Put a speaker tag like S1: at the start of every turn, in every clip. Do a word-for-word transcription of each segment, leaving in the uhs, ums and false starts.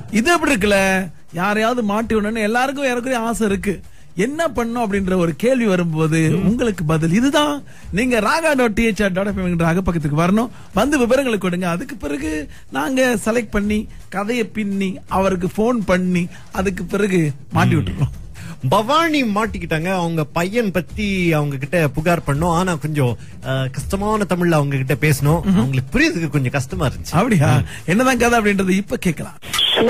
S1: இது எப்படி இருக்குல்ல, யாரையாவது மாட்டி விடணும்னு எல்லாருக்கும் யாருக்கும் ஆசை இருக்கு. என்ன பண்ணும் அப்படின்ற ஒரு கேள்வி வரும்போது உங்களுக்கு பதில் இதுதான். நீங்க Raaga dot DHR dot FM என்ற அகப்பக்கத்துக்கு வரணும், வந்து விவரங்களை கொடுங்க. அதுக்கு பிறகு நாங்க செலக்ட் பண்ணி கதையை பின்னி அவருக்கு போன் பண்ணி அதுக்கு பிறகு மாட்டி விட்டுருவோம்.
S2: பவானி மாட்டிக்கிட்டாங்க. அவங்க பையன் பத்தி அவங்க கிட்ட புகார் பண்ணோம். ஆனா கொஞ்சம் கஷ்டமான தமிழ்ல அவங்க கிட்ட பேசணும். அவங்களுக்கு புரியுதுக்கு கொஞ்சம் கஷ்டமா இருந்துச்சு.
S1: அப்படியா, என்னதான் கதை அப்படின்றது இப்ப கேட்கலாம்.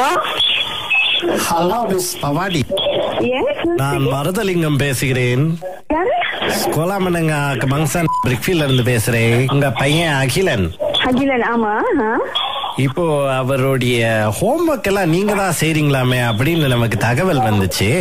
S3: ஹலோ மிஸ் பவானி, நான் மருதலிங்கம் பேசுகிறேன். கோலாமனங்க மங்சன் பிரிக்ஃபீல்ட்ல இருந்து பேசுறேன். உங்க பையன் அகிலன்.
S4: அகிலன், ஆமா.
S3: இப்போ அவருடைய ஹோம்ஒர்க் எல்லாம் நீங்க தான் செய்றீங்களாமே அப்படின்னு நமக்கு தகவல் வந்துச்சு.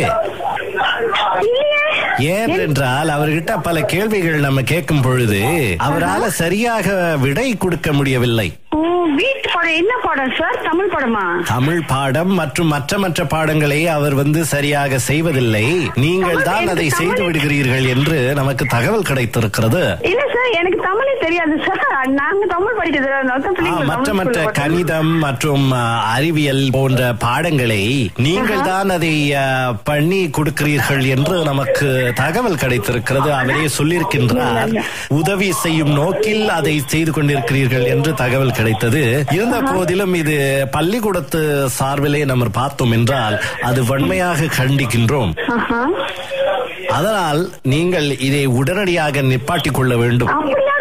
S3: ஏனென்றால் அவர்கிட்ட பல கேள்விகள் நம்ம கேட்கும் பொழுது அவரால் சரியாக விடை கொடுக்க முடியவில்லை.
S4: வீட்டு பாடம் என்ன பாடம் சார்? தமிழ் பாடமா?
S3: தமிழ் பாடம் மற்றும் மற்ற மற்ற பாடங்களை அவர் வந்து சரியாக செய்வதில்லை. நீங்கள் தான் அதை செய்து விடுகிறீர்கள் என்று நமக்கு தகவல் கிடைத்திருக்கிறது.
S4: இல்ல சார், எனக்கு தமிழே தெரியாது சார். நாங்க தமிழ் படிக்கிறது
S3: மற்ற மற்ற கணிதம் மற்றும் அறிவியல் போன்ற பாடங்களை நீங்கள் தான் அதை பண்ணி கொடுக்கிறீர்கள் என்று நமக்கு தகவல் கிடைத்திருக்கிறது. அவரே சொல்லியிருக்கின்றார், உதவி செய்யும் நோக்கில் அதை செய்து கொண்டிருக்கிறீர்கள் என்று தகவல் கிடைத்தது. இருந்த போதிலும் இது பள்ளிக்கூடத்து சார்பிலே நம்ம பார்த்தோம் என்றால் அது வன்மையாக கண்டிக்கின்றோம். அதனால் நீங்கள் இதை உடனடியாக நிப்பாட்டிக் கொள்ள வேண்டும்.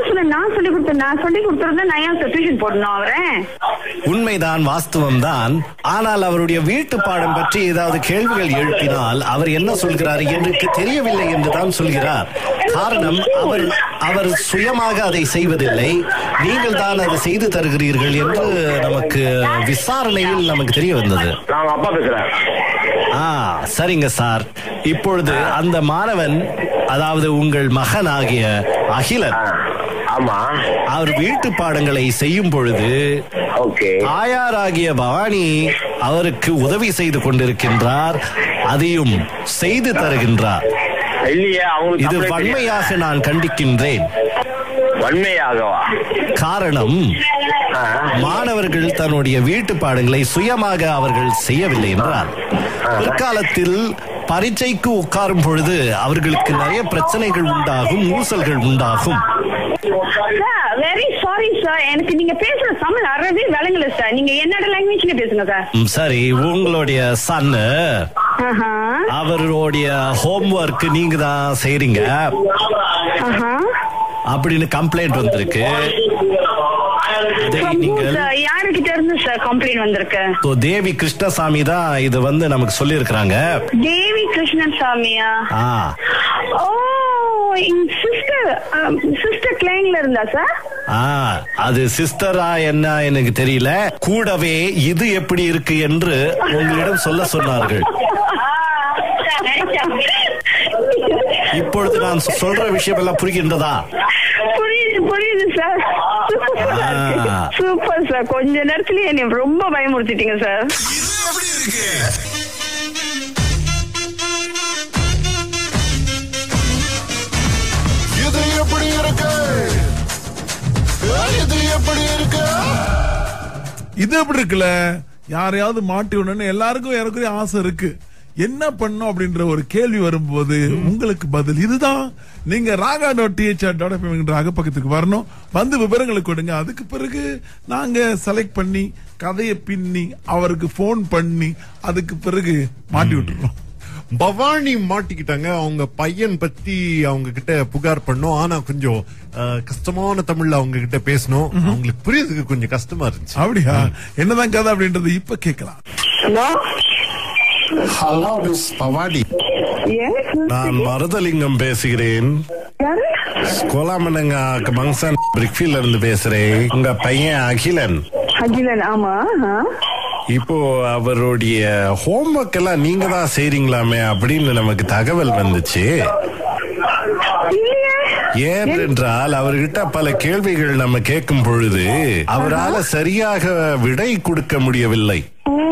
S3: உண்மைதான், வாஸ்தவம் தான். ஆனால் அவருடைய வீட்டு பாடம் பற்றி ஏதாவது கேள்விகள் எழுப்பினால் அவர் என்ன சொல்கிறார் எனக்கு தெரியவில்லை என்று தான் சொல்கிறார். காரணம், அவர் அவர் சுயமாக அதை செய்வதில்லை, நீங்கள் தான் அதை செய்து தருகிறீர்கள் என்று நமக்கு விசாரணையில் நமக்கு தெரிய வந்தது. ஆ, சரிங்க சார். இப்பொழுது அந்த மாணவன், அதாவது உங்கள் மகன் ஆகிய அகிலன், அவர் வீட்டு பாடங்களை செய்யும் பொழுது தாயாராகிய பவானி அவருக்கு உதவி செய்து கொண்டிருக்கின்றார், அதையும் செய்து தருகின்றார். இது வன்மையாக நான் கண்டிக்கின்றேன். காரணம், மாணவர்கள் தன்னுடைய வீட்டு பாடங்களை சுயமாக அவர்கள் செய்யவில்லை என்றால் பிற்காலத்தில் பரீட்சைக்கு உட்காரும் பொழுது அவர்களுக்கு நிறைய பிரச்சனைகள் உண்டாகும், ஊசல்கள் உண்டாகும்.
S4: வெரி சாரி சார், எனக்கு நீங்க பேசுற தமிழ் அறவே விளங்கல சார். நீங்க என்னோட லாங்குவேஜ்ல பேசுங்க சார்.
S3: சரி, உங்களுடைய சன் அவருடைய ஹோம்ஒர்க் நீங்க தான் செய்றீங்க அப்படின்னு கம்ப்ளைண்ட் வந்திருக்கு.
S4: யாருக்கிட்ட இருந்து சார் கம்ப்ளைண்ட் வந்திருக்கு?
S3: தேவி கிருஷ்ணசாமி தான் இது வந்து நமக்கு சொல்லி இருக்காங்க.
S4: தேவி கிருஷ்ணசாமியா? ஓ, சிஸ்டர் சிஸ்டர் கிளைன்ல இருந்தா சார்?
S3: அது சிஸ்டரா என்ன எனக்கு தெரியல. கூடவே இது எப்படி இருக்கு என்று உங்களிடம் சொல்ல சொன்னார்கள். இப்பொழுது நான் சொல்ற விஷயம் எல்லாம் புரிகின்றதா?
S4: புரியுது புரியுது சார். சூப்பர் சார், கொஞ்ச நேரத்துல என்னை ரொம்ப பயமுறுத்திட்டீங்க சார்.
S5: இது எப்படி இருக்கு? இது எப்படி இருக்கு?
S1: இது எப்படி இருக்குல்ல, யாரையாவது மாட்டி விடணும்னு எல்லாருக்கும் யாருக்கும் ஆசை இருக்கு. என்ன பண்ணும் அப்படின்ற ஒரு கேள்வி வரும்போது உங்களுக்கு பதில் இதுதான். நீங்க Raaga dot DHR dot FM என்ற அகப்பக்கத்துக்கு வரணும், வந்து விவரங்களை கொடுங்க. அதுக்கு பிறகு நாங்க செலக்ட் பண்ணி கதையை பின்னி அவருக்கு போன் பண்ணி அதுக்கு பிறகு மாட்டி விட்டுருவோம்.
S2: பவானி மாட்டிக்கிட்டாங்க. அவங்க பையன் பத்தி அவங்க கிட்ட புகார் பண்ணோம். ஆனா கொஞ்சம் கஷ்டமான தமிழ்ல அவங்க கிட்ட பேசணும். அவங்களுக்கு புரியுதுக்கு கொஞ்சம் கஷ்டமா இருந்துச்சு.
S1: அப்படியா, என்னதான் கதை அப்படின்றது இப்ப கேட்கலாம்.
S3: ஹலோ மிஸ் பவானி, நான் மருதலிங்கம் பேசுகிறேன். கோலாமனங்க மங்சன் பிரிக்ஃபீல்ட்ல இருந்து பேசுறேன். உங்க பையன் அகிலன்.
S4: அகிலன், ஆமா.
S3: இப்போ அவருடைய ஹோம்ஒர்க் எல்லாம் நீங்க தான் செய்றீங்களாமே அப்படின்னு நமக்கு தகவல் வந்துச்சு. ஏனென்றால் அவர்கிட்ட பல கேள்விகள் நம்ம கேட்கும் பொழுது அவரால் சரியாக விடை கொடுக்க முடியவில்லை.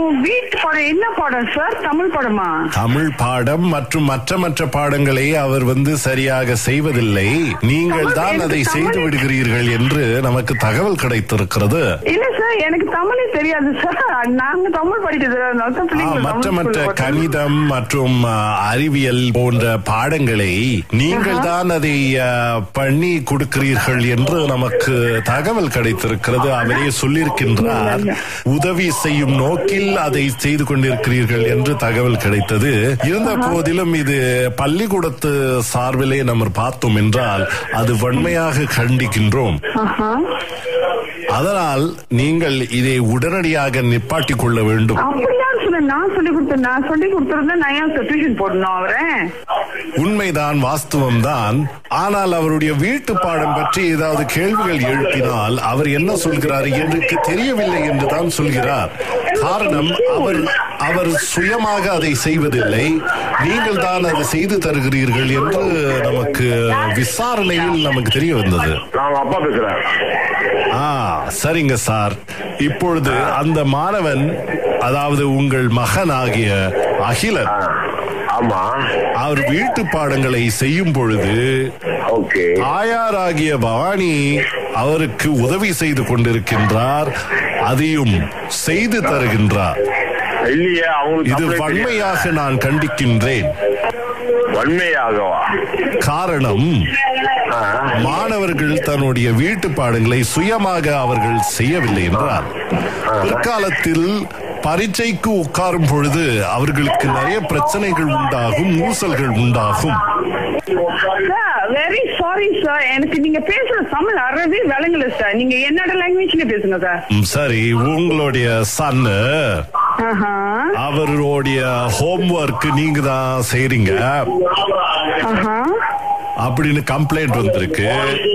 S4: வீட்டு பாடம் என்ன பாடம் சார்? தமிழ் பாடமா?
S3: தமிழ் பாடம் மற்றும் மற்ற மற்ற பாடங்களை அவர் வந்து சரியாக செய்வதில்லை. நீங்கள் தான் அதை செய்து விடுகிறீர்கள் என்று நமக்கு தகவல் கிடைத்திருக்கிறது.
S4: இல்ல சார், எனக்கு தமிழே தெரியாது சார். நாங்க தமிழ் படிக்கிறது
S3: மற்ற மற்ற கணிதம் மற்றும் அறிவியல் போன்ற பாடங்களை நீங்கள் தான் அதை பண்ணி கொடுக்கிறீர்கள் என்று நமக்கு தகவல் கிடைத்திருக்கிறது. அவரே சொல்லியிருக்கின்றார், உதவி செய்யும் நோக்கில் அதை செய்து கொண்டிருக்கிறீர்கள் என்று தகவல் கிடைத்தது. இருந்த போதிலும் இது பள்ளிக்கூடத்து சார்பிலே நம்ம பார்த்தோம் என்றால் அது வன்மையாக கண்டிக்கின்றோம். அதனால் நீங்கள் இதை உடனடியாக நிப்பாட்டிக் கொள்ள வேண்டும்.
S4: நான் சொல்லி கொடுத்தேன், நான் சொல்லி கொடுத்திருந்தா நான் ஏன் டியூஷன் போடணும் அவரை?
S3: உண்மைதான், வாஸ்தவம் தான். ஆனால் அவருடைய வீட்டு பாடம் பற்றி ஏதாவது கேள்விகள் எழுப்பினால் அவர் என்ன சொல்கிறார் எனக்கு தெரியவில்லை என்று தான் சொல்கிறார். காரணம், அவர் அவர் சுயமாக அதை செய்வதில்லை, நீங்கள் தான் அதை செய்து தருகிறீர்கள் என்று நமக்கு விசாரணையில் நமக்கு தெரிய வந்தது.
S6: அப்பா பேசுறேன்.
S3: ஆ சரிங்க சார். இப்பொழுது அந்த மாணவன், அதாவது உங்கள் மகனாகிய அகிலன்,
S6: ஆமா,
S3: அவர் வீட்டு பாடங்களை செய்யும் பொழுது தாயாராகிய பவானி அவருக்கு உதவி செய்து கொண்டிருக்கின்றார், அதையும் செய்து தருகின்றார். இது வன்மையாக நான் கண்டிக்கின்றேன்.
S6: வன்மையாகவா?
S3: காரணம், மாணவர்கள் தன்னுடைய வீட்டு பாடங்களை சுயமாக அவர்கள் செய்யவில்லை என்றால் பிற்காலத்தில் பரீட்சைக்கு உட்காரும் பொழுது அவர்களுக்கு நிறைய பிரச்சனைகள் உண்டாகும், ஊசல்கள் உண்டாகும்.
S4: வெரி சாரி சார், எனக்கு நீங்க பேசுற தமிழ் அறவே விளங்கல சார். நீங்க என்னோட லாங்குவேஜ்ல பேசுங்க சார்.
S3: சரி, உங்களுடைய சன் அவருடைய ஹோம்வொர்க் நீங்க தான் செய்றீங்க அப்படின்னு கம்ப்ளைண்ட் வந்திருக்கு.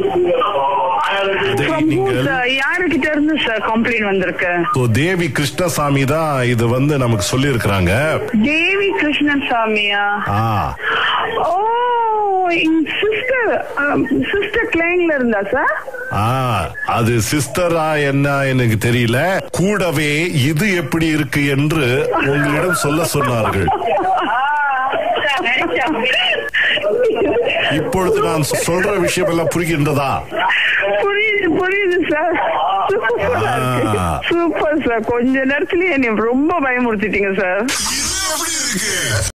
S4: யாருக்கிட்ட இருந்து சார் கம்ப்ளைண்ட் வந்திருக்கு?
S3: தேவி கிருஷ்ணசாமி தான் இது வந்து நமக்கு சொல்லி இருக்கிறாங்க.
S4: தேவி கிருஷ்ணசாமியா? ஓ, சிஸ்டர் சிஸ்டர் கிளைங்ல இருந்தா சார்?
S3: அது சிஸ்டரா என்ன எனக்கு தெரியல. கூடவே இது எப்படி இருக்கு என்று உங்களிடம் சொல்ல சொன்னார்கள். இப்பொழுது நான் சொல்ற விஷயம் எல்லாம் புரிகின்றதா?
S4: புரியுது புரியுது சார். Super sir. கொஞ்ச நேரத்திலேயே என்னை ரொம்ப பயமுறுத்திட்டீங்க சார்.